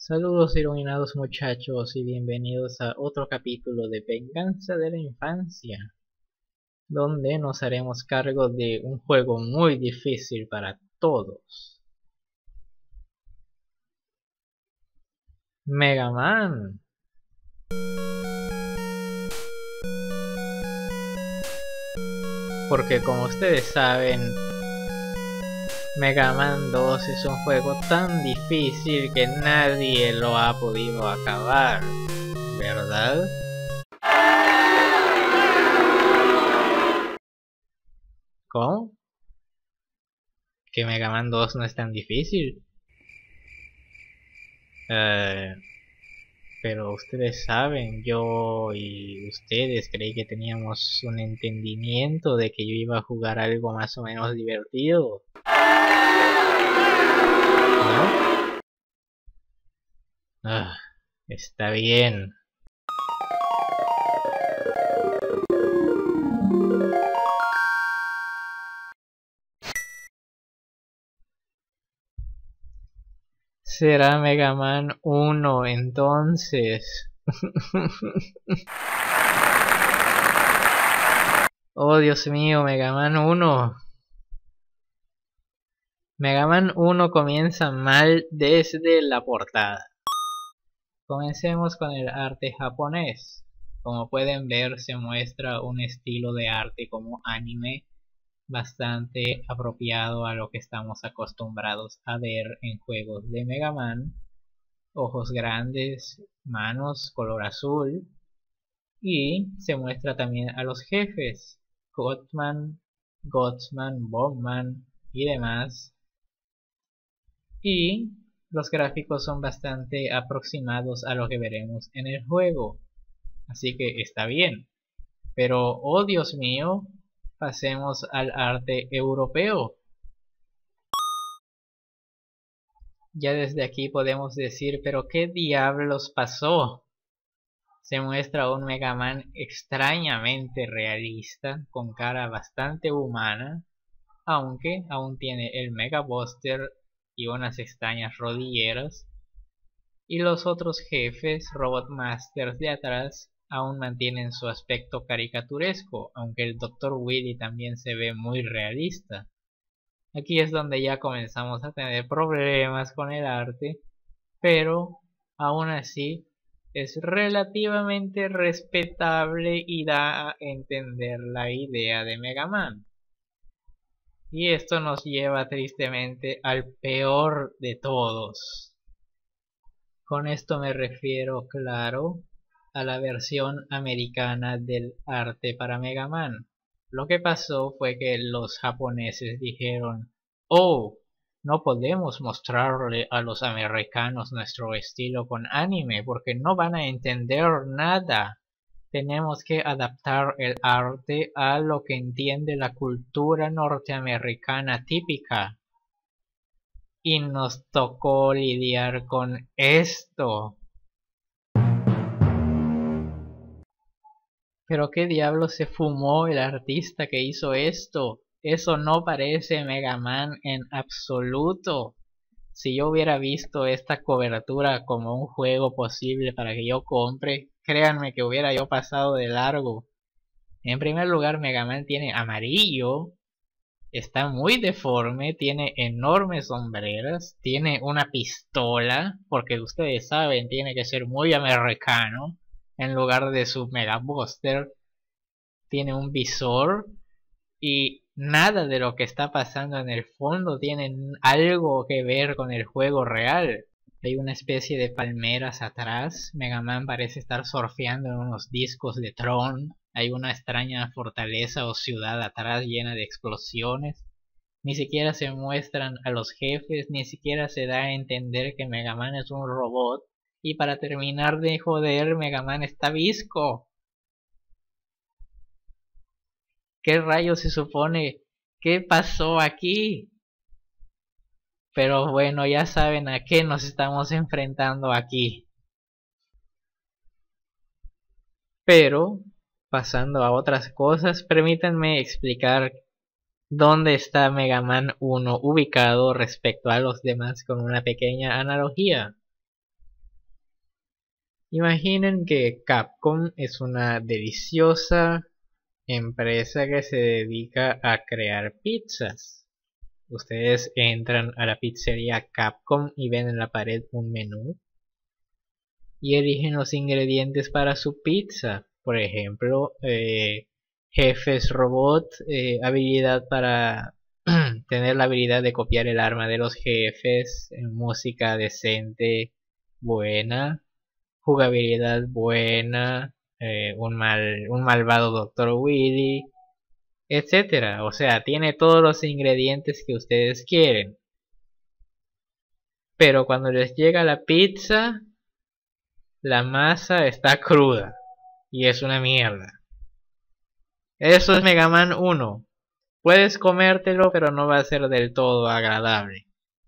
Saludos iluminados muchachos y bienvenidos a otro capítulo de Venganza de la Infancia, donde nos haremos cargo de un juego muy difícil para todos. Mega Man. Porque como ustedes saben, Mega Man 2 es un juego tan difícil que nadie lo ha podido acabar, ¿verdad? ¿Cómo? ¿Que Mega Man 2 no es tan difícil? Pero ustedes saben, yo y ustedes creí que teníamos un entendimiento de que yo iba a jugar algo más o menos divertido, ¿no? Está bien. Será Mega Man 1 entonces. Oh Dios mío, Mega Man 1. Mega Man 1 comienza mal desde la portada. Comencemos con el arte japonés. Como pueden ver, se muestra un estilo de arte como anime bastante apropiado a lo que estamos acostumbrados a ver en juegos de Mega Man. Ojos grandes, manos color azul, y se muestra también a los jefes, Gottman, Bombman y demás. Y los gráficos son bastante aproximados a lo que veremos en el juego, así que está bien. Pero, oh Dios mío, pasemos al arte europeo. Ya desde aquí podemos decir, pero ¿qué diablos pasó? Se muestra un Mega Man extrañamente realista, con cara bastante humana, aunque aún tiene el Mega Buster y unas extrañas rodilleras, y los otros jefes, Robot Masters de atrás, aún mantienen su aspecto caricaturesco, aunque el Dr. Wily también se ve muy realista. Aquí es donde ya comenzamos a tener problemas con el arte, pero aún así es relativamente respetable y da a entender la idea de Mega Man. Y esto nos lleva tristemente al peor de todos. Con esto me refiero, claro, a la versión americana del arte para Mega Man. Lo que pasó fue que los japoneses dijeron, oh, no podemos mostrarle a los americanos nuestro estilo con anime porque no van a entender nada. Tenemos que adaptar el arte a lo que entiende la cultura norteamericana típica. Y nos tocó lidiar con esto. Pero qué diablos se fumó el artista que hizo esto. Eso no parece Mega Man en absoluto. Si yo hubiera visto esta cobertura como un juego posible para que yo compre, créanme que hubiera yo pasado de largo. En primer lugar, Mega Man tiene amarillo, está muy deforme, tiene enormes sombreras, tiene una pistola, porque ustedes saben, tiene que ser muy americano. En lugar de su Mega Buster, tiene un visor y nada de lo que está pasando en el fondo tiene algo que ver con el juego real. Hay una especie de palmeras atrás. Mega Man parece estar surfeando en unos discos de Tron. Hay una extraña fortaleza o ciudad atrás llena de explosiones. Ni siquiera se muestran a los jefes, ni siquiera se da a entender que Mega Man es un robot. Y para terminar de joder, Mega Man está visco. ¿Qué rayos se supone? ¿Qué pasó aquí? Pero bueno, ya saben a qué nos estamos enfrentando aquí. Pero, pasando a otras cosas, permítanme explicar dónde está Mega Man 1 ubicado respecto a los demás con una pequeña analogía. Imaginen que Capcom es una deliciosa empresa que se dedica a crear pizzas. Ustedes entran a la pizzería Capcom y ven en la pared un menú y eligen los ingredientes para su pizza. Por ejemplo, jefes robot, habilidad para tener la habilidad de copiar el arma de los jefes, música decente, buena, jugabilidad buena, un malvado Dr. Willy, etcétera. O sea, tiene todos los ingredientes que ustedes quieren. Pero cuando les llega la pizza, la masa está cruda y es una mierda. Eso es Mega Man 1. Puedes comértelo, pero no va a ser del todo agradable.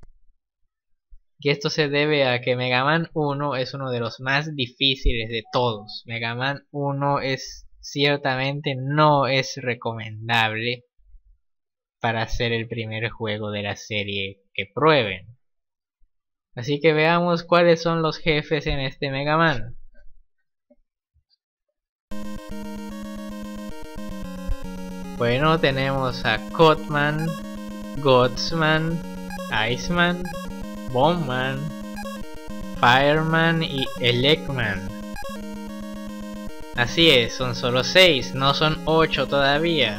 Y esto se debe a que Mega Man 1 es uno de los más difíciles de todos. Mega Man 1 ciertamente no es recomendable para ser el primer juego de la serie que prueben. Así que veamos cuáles son los jefes en este Mega Man. Bueno, tenemos a Cutman, Godsman, Iceman, Bombman, Fireman y Elecman. Así es, son solo 6, no son 8 todavía.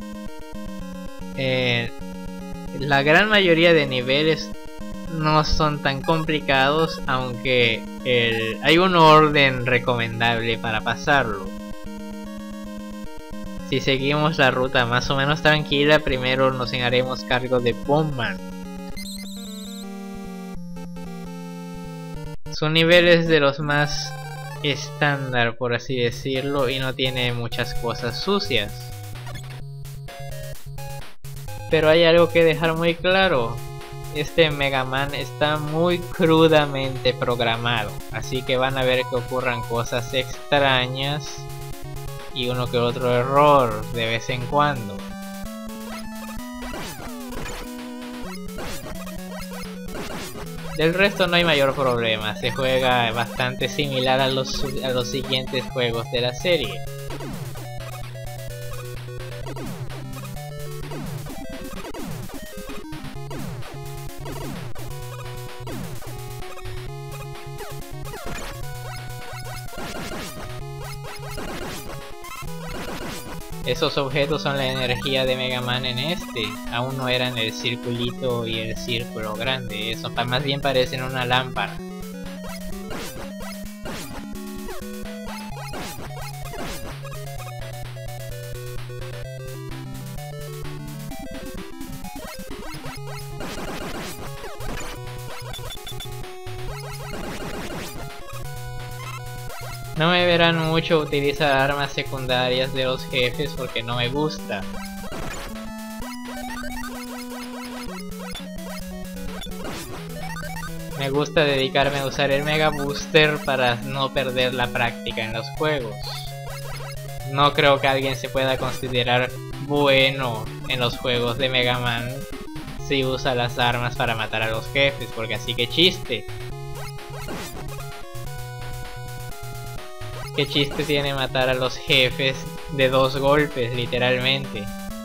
La gran mayoría de niveles no son tan complicados, aunque hay un orden recomendable para pasarlo. Si seguimos la ruta más o menos tranquila, primero nos haremos cargo de Bombman. Su nivel es de los más estándar, por así decirlo, y no tiene muchas cosas sucias. Pero hay algo que dejar muy claro. Este Mega Man está muy crudamente programado, así que van a ver que ocurran cosas extrañas y uno que otro error de vez en cuando. Del resto no hay mayor problema, se juega bastante similar a los siguientes juegos de la serie. Esos objetos son la energía de Mega Man en este. Aún no eran el circulito y el círculo grande. Eso más bien parecen una lámpara. No me verán mucho utilizar armas secundarias de los jefes porque no me gusta. Me gusta dedicarme a usar el Mega Booster para no perder la práctica en los juegos. No creo que alguien se pueda considerar bueno en los juegos de Mega Man si usa las armas para matar a los jefes, porque así que chiste. ¿Qué chiste tiene matar a los jefes de 2 golpes, literalmente?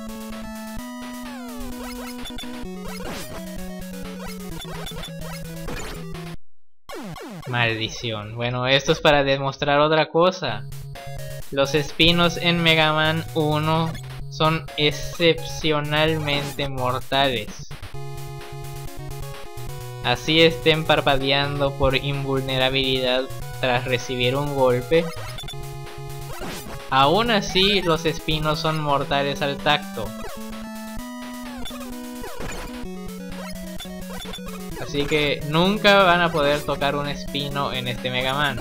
Maldición. Bueno, esto es para demostrar otra cosa. Los espinos en Mega Man 1 son excepcionalmente mortales. Así estén parpadeando por invulnerabilidad tras recibir un golpe, aún así los espinos son mortales al tacto. Así que nunca van a poder tocar un espino en este Mega Man.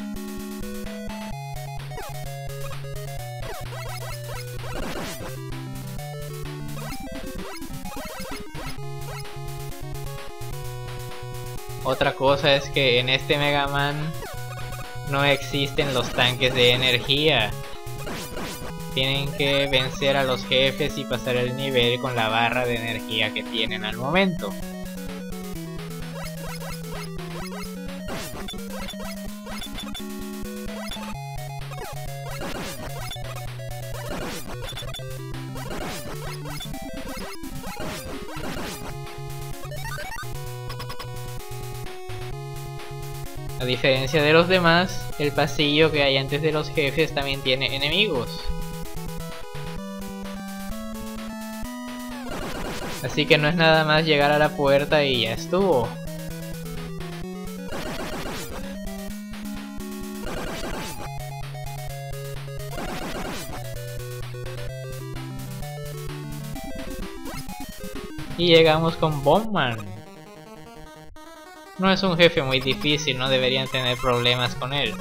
Otra cosa es que en este Mega Man no existen los tanques de energía. Tienen que vencer a los jefes y pasar el nivel con la barra de energía que tienen al momento. A diferencia de los demás, el pasillo que hay antes de los jefes también tiene enemigos. Así que no es nada más llegar a la puerta y ya estuvo. Y llegamos con Bombman. No es un jefe muy difícil, no deberían tener problemas con él.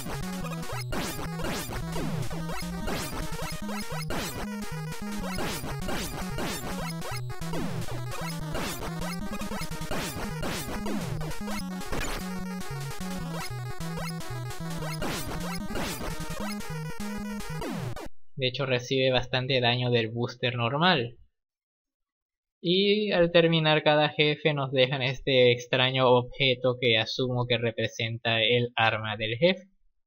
De hecho recibe bastante daño del booster normal. Y al terminar cada jefe nos dejan este extraño objeto que asumo que representa el arma del jefe.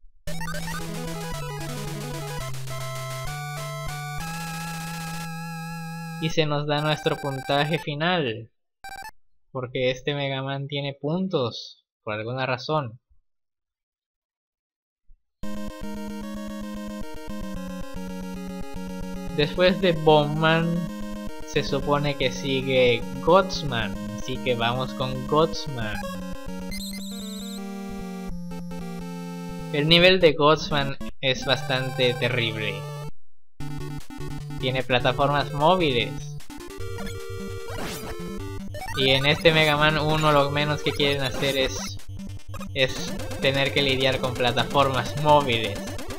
Y se nos da nuestro puntaje final. Porque este Mega Man tiene puntos, por alguna razón. Después de Bombman se supone que sigue Godsman, así que vamos con Godsman. El nivel de Godsman es bastante terrible. Tiene plataformas móviles. Y en este Mega Man 1 lo menos que quieren hacer es tener que lidiar con plataformas móviles.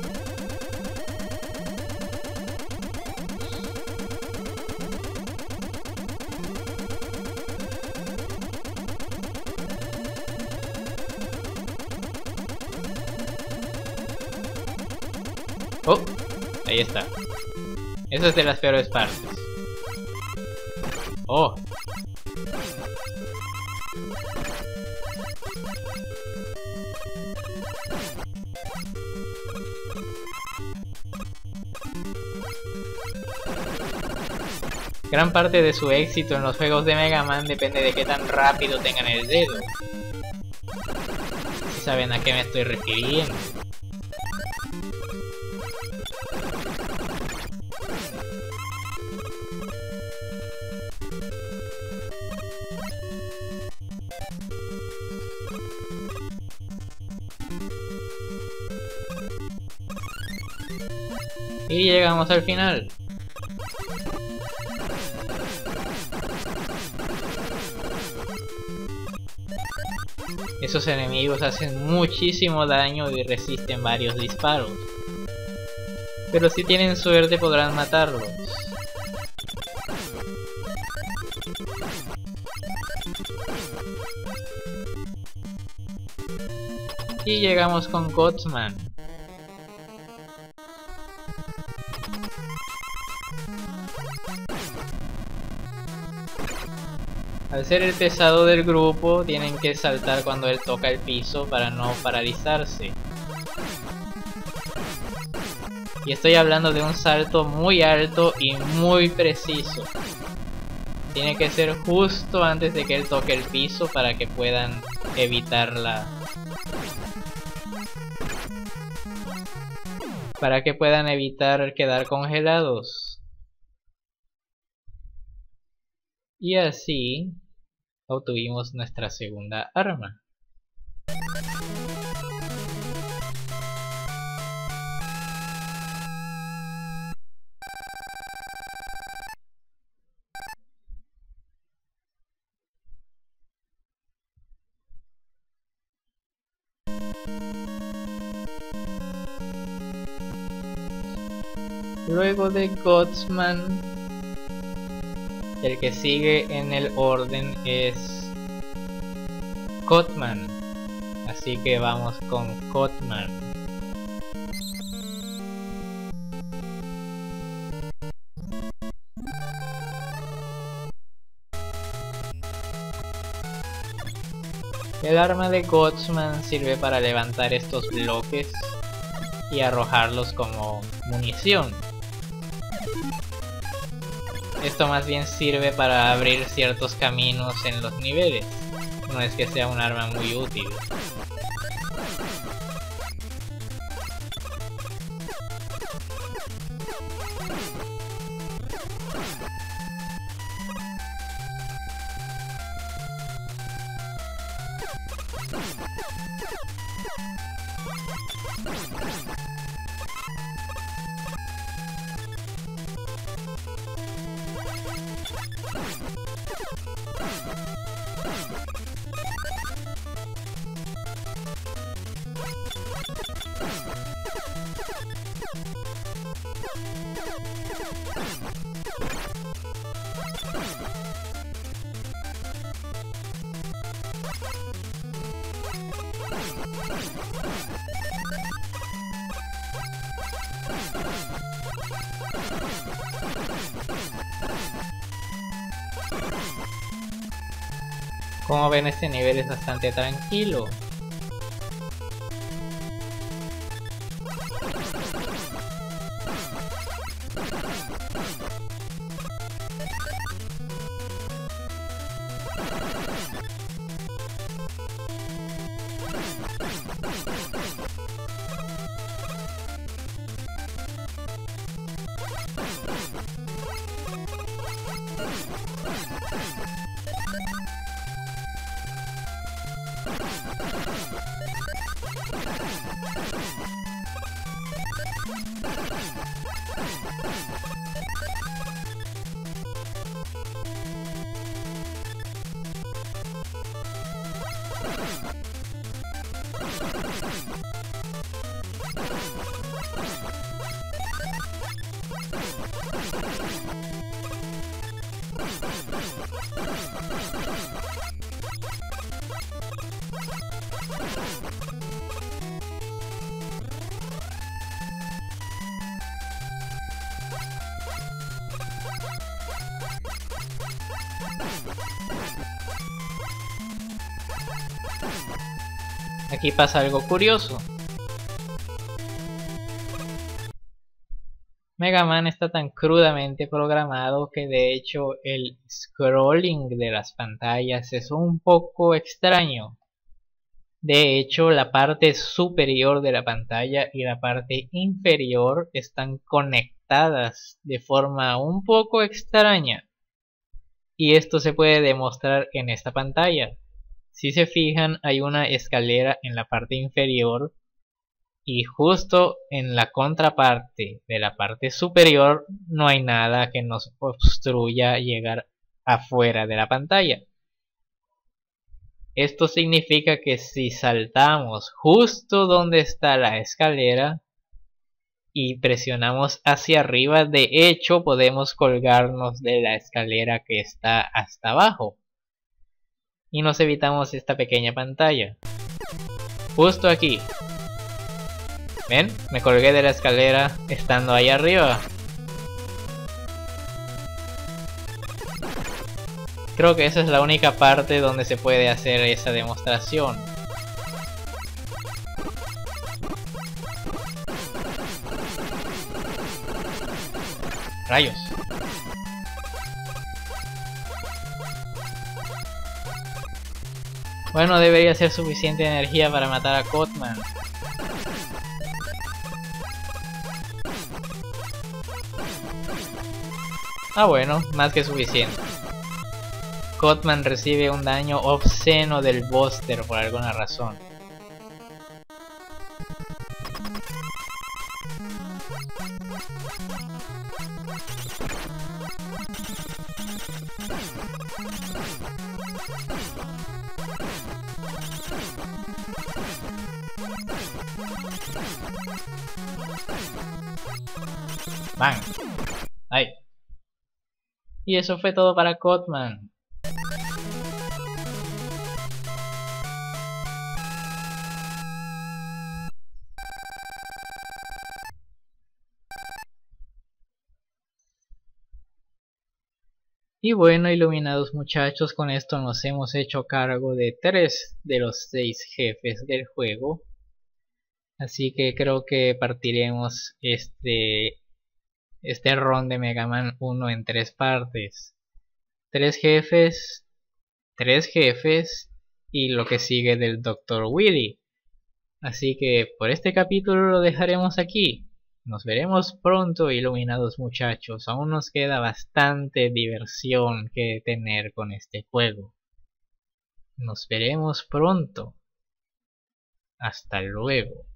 Oh, ahí está. Eso es de las peores partes. Oh. Gran parte de su éxito en los juegos de Mega Man depende de qué tan rápido tengan el dedo. Si saben a qué me estoy refiriendo. Y llegamos al final. Esos enemigos hacen muchísimo daño y resisten varios disparos. Pero si tienen suerte podrán matarlos. Y llegamos con Godsman. Al ser el pesado del grupo, tienen que saltar cuando él toca el piso para no paralizarse. Y estoy hablando de un salto muy alto y muy preciso. Tiene que ser justo antes de que él toque el piso para que puedan evitarla. Para que puedan evitar quedar congelados. Y así obtuvimos nuestra segunda arma. Luego de Godsman, el que sigue en el orden es Codman, así que vamos con Codman. El arma de Godsman sirve para levantar estos bloques y arrojarlos como munición. Esto más bien sirve para abrir ciertos caminos en los niveles. No es que sea un arma muy útil. Como ven, este nivel es bastante tranquilo. Aquí pasa algo curioso. Mega Man está tan crudamente programado que de hecho el scrolling de las pantallas es un poco extraño. De hecho, la parte superior de la pantalla y la parte inferior están conectadas de forma un poco extraña. Y esto se puede demostrar en esta pantalla. Si se fijan, hay una escalera en la parte inferior y justo en la contraparte de la parte superior no hay nada que nos obstruya llegar afuera de la pantalla. Esto significa que si saltamos justo donde está la escalera y presionamos hacia arriba, de hecho podemos colgarnos de la escalera que está hasta abajo. Y nos evitamos esta pequeña pantalla. Justo aquí. ¿Ven? Me colgué de la escalera estando ahí arriba. Creo que esa es la única parte donde se puede hacer esa demostración. Rayos. Bueno, debería ser suficiente energía para matar a Cotman. Ah bueno, más que suficiente. Cotman recibe un daño obsceno del Buster por alguna razón. ¡Bang! ¡Ay! Y eso fue todo para Cotman. Y bueno, iluminados muchachos, con esto nos hemos hecho cargo de 3 de los 6 jefes del juego. Así que creo que partiremos este ron de Mega Man 1 en 3 partes. 3 jefes, 3 jefes y lo que sigue del Dr. Willy. Así que por este capítulo lo dejaremos aquí. Nos veremos pronto, iluminados muchachos. Aún nos queda bastante diversión que tener con este juego. Nos veremos pronto. Hasta luego.